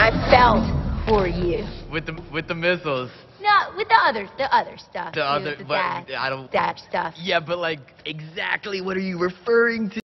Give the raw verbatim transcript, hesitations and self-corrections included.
I felt for you. With the with the missiles. No, with the other, the other stuff. The too, other, the but dad, I don't. dad stuff. Yeah, but like exactly what are you referring to?